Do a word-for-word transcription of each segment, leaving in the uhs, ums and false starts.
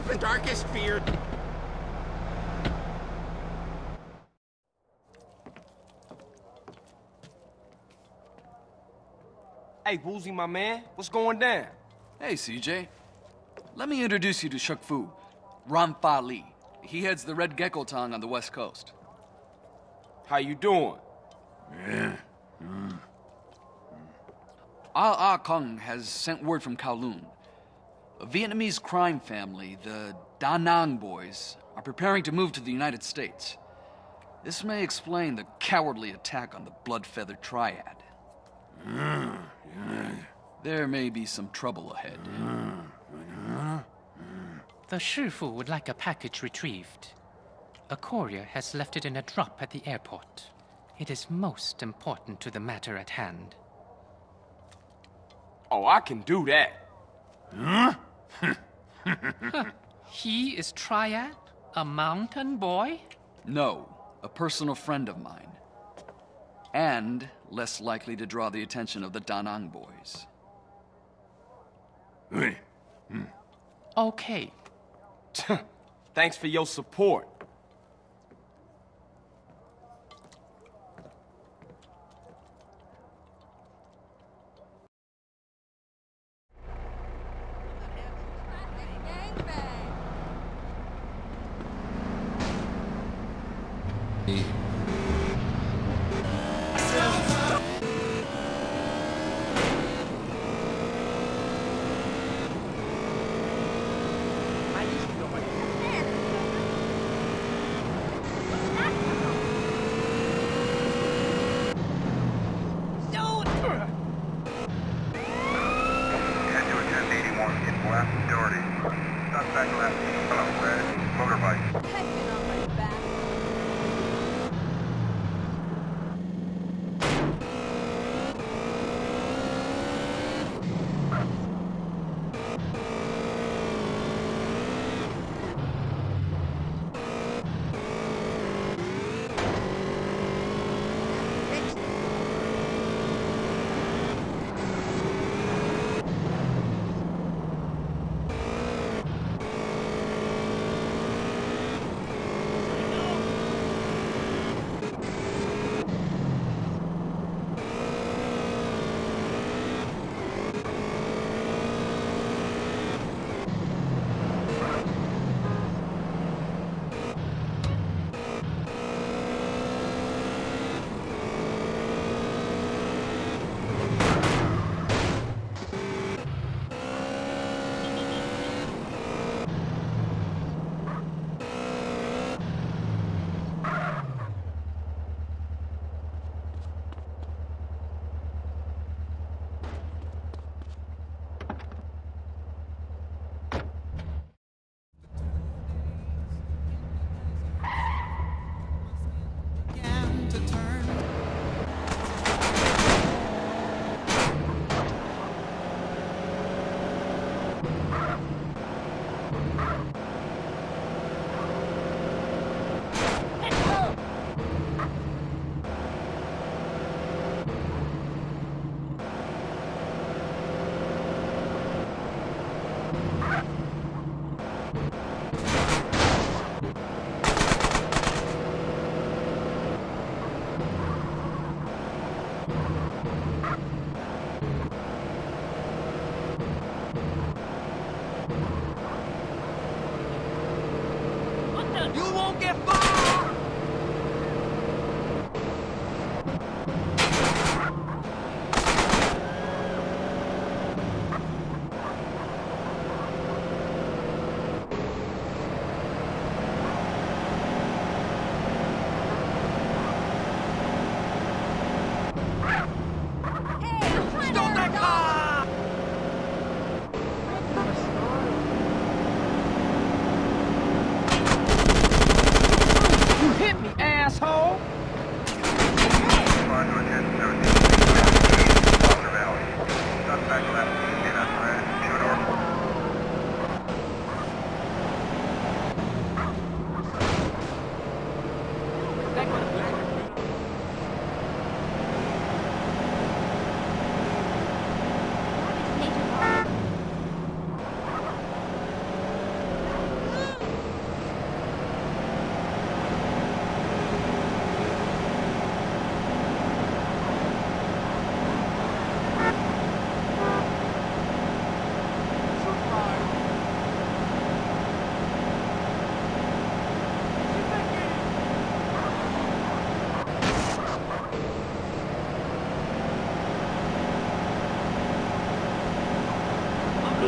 the darkest fear. Hey, Woozie, my man, what's going down? Hey, C J. Let me introduce you to Shuk Fu, Ram-Fa Li. He heads the Red Gecko Tong on the west coast. How you doing? Yeah. Mm. Ah Ah Kung has sent word from Kowloon. A Vietnamese crime family, the Da Nang boys, are preparing to move to the United States. This may explain the cowardly attack on the Blood-Feather Triad. Mm. Yeah. There may be some trouble ahead. Mm. The Shifu would like a package retrieved. A courier has left it in a drop at the airport. It is most important to the matter at hand. Oh, I can do that. Huh? He is Triad? A mountain boy? No, a personal friend of mine. And less likely to draw the attention of the Da Nang boys. Hey. Mm. Okay. Thanks for your support.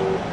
Kowloon.